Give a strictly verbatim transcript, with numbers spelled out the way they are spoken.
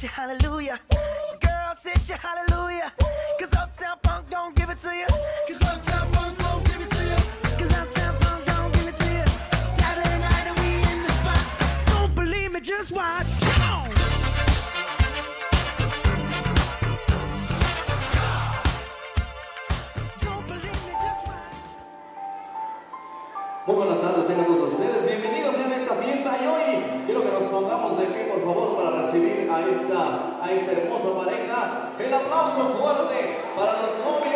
sit your hallelujah. Girl, sit your hallelujah. Cause Uptown Funk don't give it to you. Cause Uptown Funk don't give it to you. Cause Uptown Funk don't give it to you. Saturday night and we in the spot. Don't believe me, just watch. Muy buenas tardes, sean todos ustedes bienvenidos en esta fiesta y hoy quiero que nos pongamos de pie por favor para recibir a esta, a esta hermosa pareja. El aplauso fuerte para los novios.